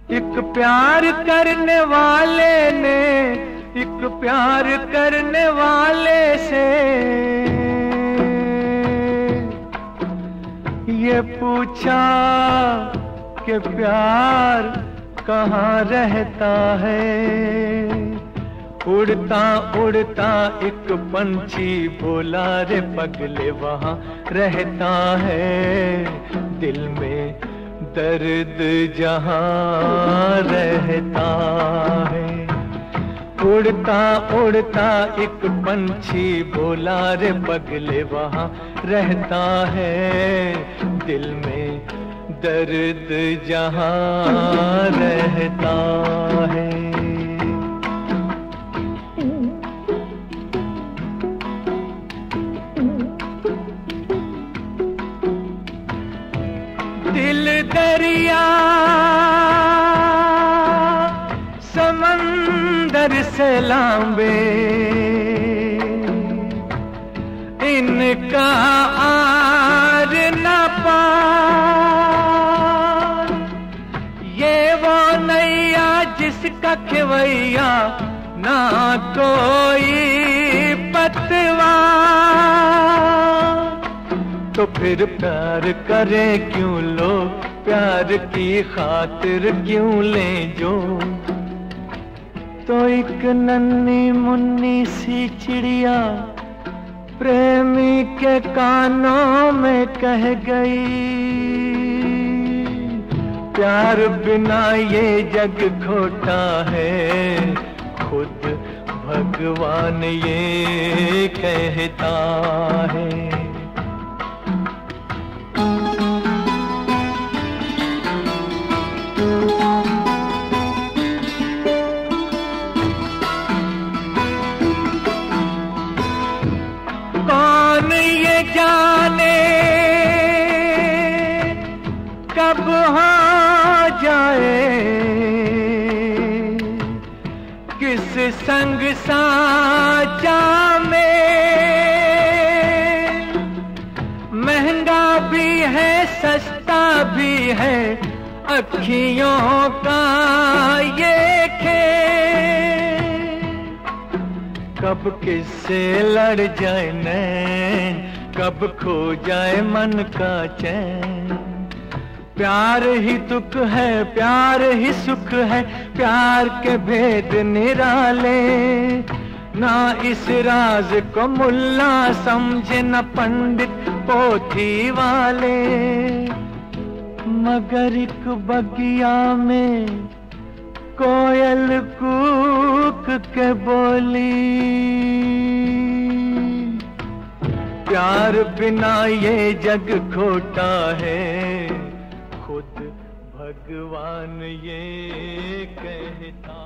एक प्यार करने वाले ने एक प्यार करने वाले से ये पूछा कि प्यार कहाँ रहता है। उड़ता उड़ता एक पंछी बोला रे पगले वहाँ रहता है। दिल में दर्द जहाँ रहता है। उड़ता उड़ता एक पंछी बोला रे पगले वहाँ रहता है। दिल में दर्द जहाँ रहता है। दिल दरिया समंदर से लांबे इनका आर न पार। ये वो नैया जिसका खेवैया ना कोई पतवार। तो फिर प्यार करे क्यों लोग, प्यार की खातिर क्यों ले जो। तो एक नन्ही मुन्नी सी चिड़िया प्रेमी के कानों में कह गई, प्यार बिना ये जग खोटा है। खुद भगवान ये कहता है। कौन ये जाने कब हो जाए, किस संग साचा में। महंगा भी है सस्ता भी है अखियों का ये खेल। कब किससे लड़ जाए नैन, कब खो जाए मन का चैन। प्यार ही दुख है प्यार ही सुख है, प्यार के भेद निराले। ना इस राज को मुल्ला समझे न पंडित पोथी वाले। मगर एक बगिया में कोयल कूक के बोली, प्यार बिना ये जग खोटा है। खुद भगवान ये कहता